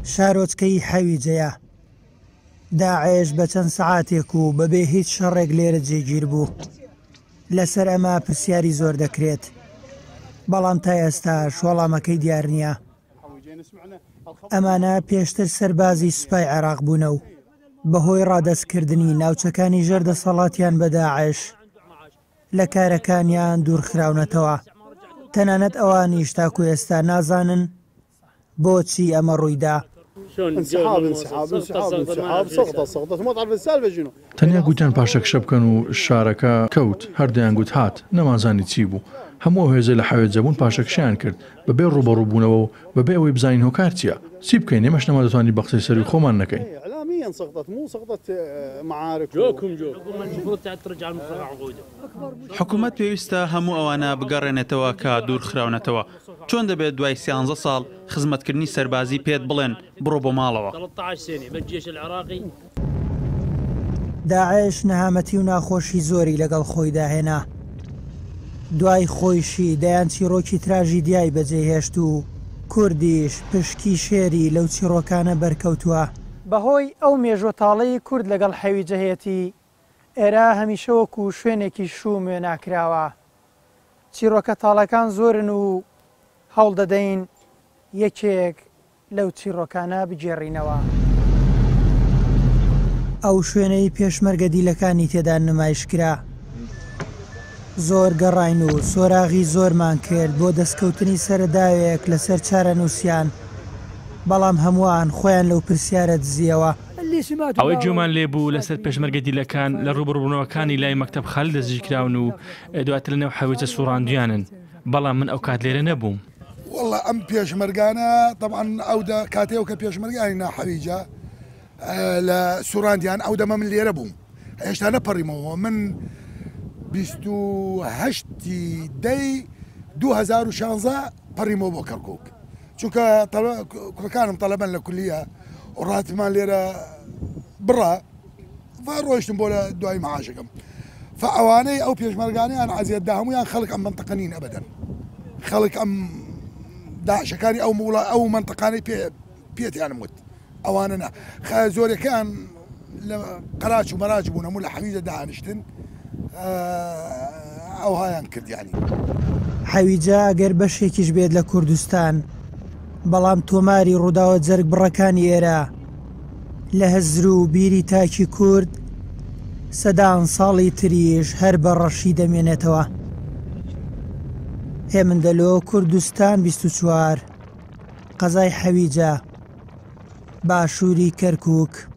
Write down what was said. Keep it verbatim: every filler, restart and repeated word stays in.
شارۆچکەی حەویجەیە. داعێش بە چەند سەعاتێک و بەبێ هیچ شەڕێک لێرە جێگیر بوو. لەسەر ئەمە پرسیاری زۆر دەکرێت، بەڵام تا ئێستا وەڵامەکەی دیار نییە. ئەمانە پێشتر سەربازی سوپای عێراق بوونە و بەهۆی ڕادەستکردنی ناوچەکانی ژەردەسەڵاتیان بە داعێش لە کارەکانیان دوورخراونەتەوە. تەنانەت ئەوانیش تاکو ئێستا نازانن بۆچی ئەمە ڕوویدا. تەنیا گوتیان پاشەک شە بکەن و شارەکە کەوت، هەردەیان گوت هات، نەمازانی چی بوو. هەموو هێزە لە حەوێجەبوون پاشەکشیان کرد بەبێ ڕوبەڕووبوونەوە و بەبێ ئەوەی بزانین هۆکار چییە. چی بکەین؟ ئێمەش نەما دەتوانین بە قسەی سەری خۆمان نەکەین. حکوومەت پێویستە هەموو ئەوانە بگەڕێنێتەوە کە دوورخراونەتەوە. چۆن دەبێت دوای سیانزە ساڵ خزمەتکردنی سەربازی پێت بڵێن بڕۆ بۆ ماڵەوە؟ داعێش نەهامەتی و ناخۆشی زۆری لەگەڵ خۆی داهێنا. دوای خۆیشی دەیان چیرۆکی تراژیدیای بەجێهێشت و کوردیش پشکی شێری لەو چیرۆکانە بەرکەوتووە. بەهۆی ئەو مێژوەتاڵەی کورد لەگەڵ حەویجەهێتی ئێرە هەمیشەوەکو شوێنێکی شومێ ناکراوە. چیرۆکە تاڵەکان زۆرن و هەوڵ دەدەین یەکێک لەو چیرۆکانە بگێڕینەوە. ئەو شوێنەی پێشمەرگە دیلەکانی تێدا نمایشکرا. زۆر گەڕاین و سۆراغی زۆرمان کرد بۆ دەستکەوتنی سەرەداوێک لەسەر چارە نووسیان، بەڵام هەمووان خۆیان لەو پرسیارە دزیەوە. ئەوەی گوێمان لێبوو لەسەر پێشمەرگە دیلەکان لە ڕوبڕبوونەوەکانی لای مەکتەب خەلیل دەستگیرکراون و دواتر لەنێو حەویجە سوڕاندویانن، بەڵام من ئەو کات لێرە نەبووم. والله ئەم پێشمەرگانە طبعا ئەو کاتێو کە پێشمەرگانی ناحەویجە لە سوڕاندیان ئەو دەمە من لێرە بووم، هێشتا نەپەڕیمەوە. من بیست و هەشتی دەی دوو هەزار و شانزە پەڕیمەوە بۆ کەرکووک، چونکە کوڕەکانم تەڵەبەن لە کولیە و ڕاتمان لێرە بڕە ڕۆیشتم بۆ لە دوای مەعاشەکەم. فەوانەی ئەو پێشمەرگانیان عەزیەتدا هەمویان خەڵک ئەم منتەقە نین ئەبەدەن، خەڵک ئەم داعشەکانی ئەو موڵە ئەو منتەقانەی پێتیانم وت، ئەوانە نا زۆرەکەیان لە قەراچ و مەراج بوون، هەموو لە حەویجە دانیشتن ئەو هایان کردیانی. حەویجە ئەگەر بەشێکیش بێت لە کوردستان، بەڵام تۆماری ڕووداوە جەرگ بڕەکانی ئێرە لە هەزر و بیری تاکی کورد سەدان ساڵی تریش هەر بە ڕەشی دەمێنێتەوە. هێمندەلۆ کوردستان بیست و چوار قەزای حەویجە باشووری کەرکووک.